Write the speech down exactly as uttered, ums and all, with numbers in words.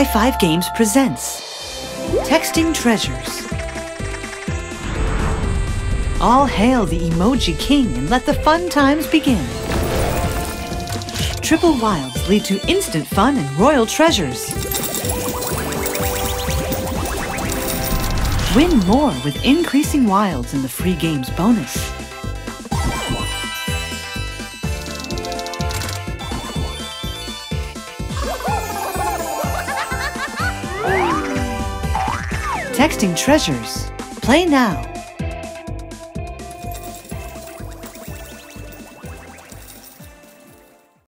High Five Games presents Texting Treasures. All hail the Emoji King and let the fun times begin. Triple wilds lead to instant fun and royal treasures. Win more with increasing wilds in the free games bonus. Texting Treasures. Play now.